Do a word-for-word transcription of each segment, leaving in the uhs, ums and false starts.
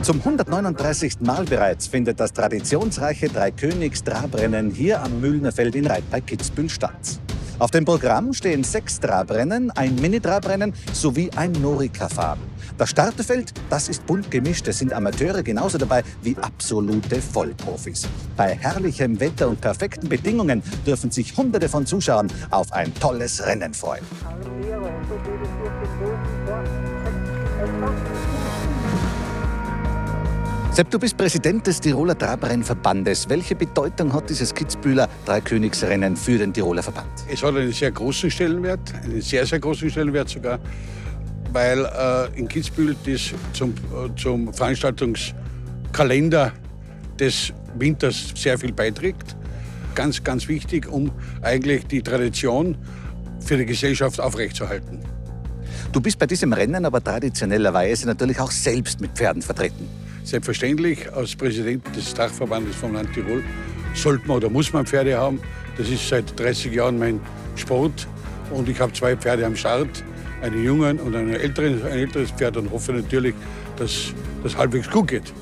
Zum hundertneununddreißigsten Mal bereits findet das traditionsreiche Dreikönigs-Trabrennen hier am Mühlnerfeld in Reit bei Kitzbühel statt. Auf dem Programm stehen sechs Trabrennen, ein Mini-Trabrennen sowie ein Norica-Fahren. Das Starterfeld, das ist bunt gemischt. Es sind Amateure genauso dabei wie absolute Vollprofis. Bei herrlichem Wetter und perfekten Bedingungen dürfen sich Hunderte von Zuschauern auf ein tolles Rennen freuen. Sepp, du bist Präsident des Tiroler Trabrennverbandes. Welche Bedeutung hat dieses Kitzbühler Dreikönigsrennen für den Tiroler Verband? Es hat einen sehr großen Stellenwert, einen sehr, sehr großen Stellenwert sogar, weil äh, in Kitzbühel das zum, äh, zum Veranstaltungskalender des Winters sehr viel beiträgt. Ganz, ganz wichtig, um eigentlich die Tradition für die Gesellschaft aufrechtzuerhalten. Du bist bei diesem Rennen aber traditionellerweise natürlich auch selbst mit Pferden vertreten. Selbstverständlich, als Präsident des Dachverbandes vom Land Tirol sollte man oder muss man Pferde haben. Das ist seit dreißig Jahren mein Sport und ich habe zwei Pferde am Start, einen jungen und einen älteren, ein älteres Pferd und hoffe natürlich, dass das halbwegs gut geht.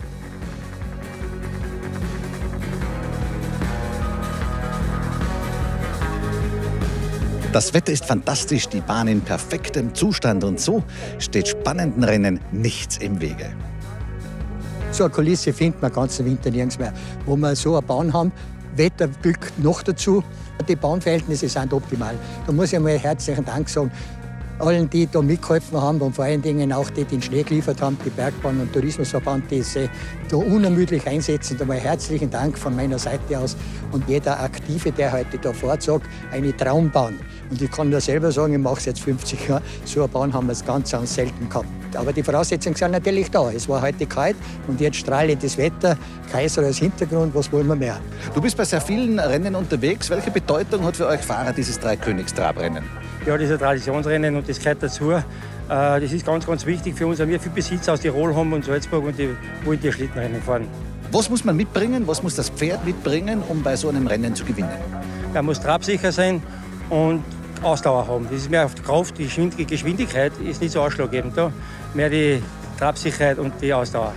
Das Wetter ist fantastisch, die Bahn in perfektem Zustand und so steht spannenden Rennen nichts im Wege. So eine Kulisse findet man den ganzen Winter nirgends mehr. Wo wir so eine Bahn haben, Wetter, Glück noch dazu. Die Bahnverhältnisse sind optimal. Da muss ich einmal herzlichen Dank sagen. Allen, die da mitgeholfen haben und vor allen Dingen auch die, die den Schnee geliefert haben, die Bergbahn- und Tourismusverband, die sich da unermüdlich einsetzen. Einmal herzlichen Dank von meiner Seite aus. Und jeder Aktive, der heute da vorzog, eine Traumbahn. Und ich kann nur selber sagen, ich mache es jetzt fünfzig Jahre, so eine Bahn haben wir es ganz, ganz selten gehabt. Aber die Voraussetzungen sind natürlich da. Es war heute kalt und jetzt strahlendes Wetter, Kaiser als Hintergrund, was wollen wir mehr? Du bist bei sehr vielen Rennen unterwegs. Welche Bedeutung hat für euch Fahrer dieses Dreikönigs-Trabrennen? Ja, das ist ein Traditionsrennen und das gehört dazu. Das ist ganz, ganz wichtig für uns, weil wir viel Besitz aus Tirol haben und Salzburg und die wollen die Schlittenrennen fahren. Was muss man mitbringen, was muss das Pferd mitbringen, um bei so einem Rennen zu gewinnen? Er muss trabsicher sein und Ausdauer haben. Das ist mehr auf die Kraft, die Geschwindigkeit ist nicht so ausschlaggebend da. Mehr die Trabsicherheit und die Ausdauer.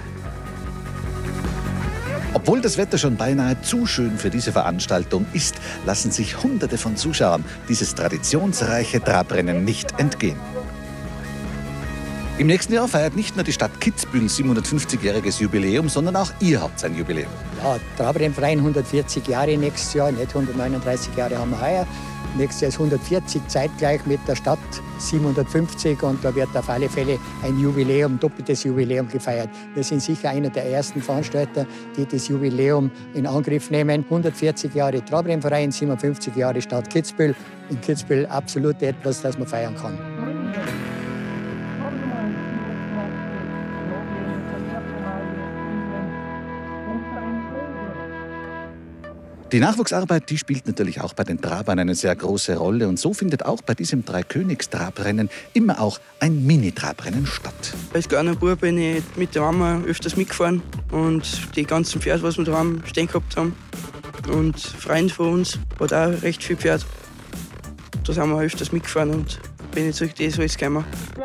Obwohl das Wetter schon beinahe zu schön für diese Veranstaltung ist, lassen sich Hunderte von Zuschauern dieses traditionsreiche Trabrennen nicht entgehen. Im nächsten Jahr feiert nicht nur die Stadt Kitzbühel siebenhundertfünfzigjähriges Jubiläum, sondern auch ihr habt ein Jubiläum. Ja, Trabrennverein hundertvierzig Jahre nächstes Jahr, nicht hundertneununddreißig Jahre haben wir heuer. Nächstes Jahr ist hundertvierzig, zeitgleich mit der Stadt siebenhundertfünfzig und da wird auf alle Fälle ein Jubiläum, doppeltes Jubiläum gefeiert. Wir sind sicher einer der ersten Veranstalter, die das Jubiläum in Angriff nehmen. hundertvierzig Jahre Trabrennverein, siebenundfünfzig Jahre Stadt Kitzbühel. In Kitzbühel absolut etwas, das man feiern kann. Die Nachwuchsarbeit, die spielt natürlich auch bei den Trabern eine sehr große Rolle. Und so findet auch bei diesem Dreikönigs-Trabrennen immer auch ein Mini-Trabrennen statt. Als kleiner Bub bin ich mit der Mama öfters mitgefahren und die ganzen Pferde, was wir da haben, stehen gehabt haben. Und ein Freund von uns hat auch recht viel Pferd. Da sind wir öfters mitgefahren und bin jetzt durch das alles gekommen.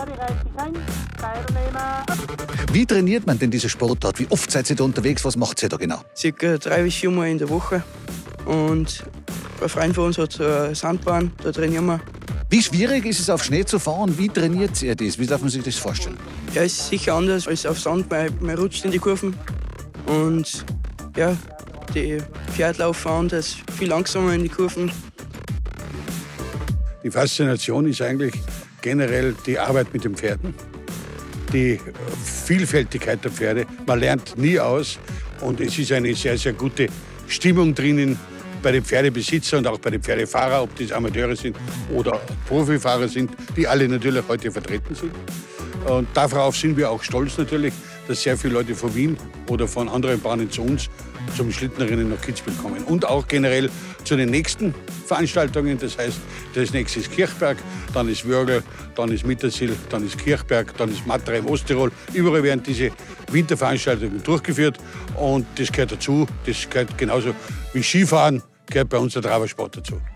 Wie trainiert man denn diese Sportart? Wie oft seid ihr da unterwegs? Was macht ihr da genau? Circa drei bis vier Mal in der Woche. Und ein Freund von uns hat eine Sandbahn, da trainieren wir. Wie schwierig ist es, auf Schnee zu fahren? Wie trainiert ihr das? Wie darf man sich das vorstellen? Ja, es ist sicher anders als auf Sand. Man, man rutscht in die Kurven. Und ja, die Pferde laufen anders, viel langsamer in die Kurven. Die Faszination ist eigentlich generell die Arbeit mit den Pferden, die Vielfältigkeit der Pferde. Man lernt nie aus und es ist eine sehr, sehr gute Stimmung drinnen bei den Pferdebesitzern und auch bei den Pferdefahrern, ob das Amateure sind oder Profifahrer sind, die alle natürlich heute vertreten sind. Und darauf sind wir auch stolz natürlich, dass sehr viele Leute von Wien oder von anderen Bahnen zu uns zum Schlittenrennen nach Kitzbühel kommen. Und auch generell zu den nächsten Veranstaltungen. Das heißt, das nächste ist Kirchberg, dann ist Wörgl, dann ist Mittersill, dann ist Kirchberg, dann ist Matra im Osttirol. Überall werden diese Winterveranstaltungen durchgeführt und das gehört dazu. Das gehört genauso wie Skifahren, gehört bei uns der Trabersport dazu.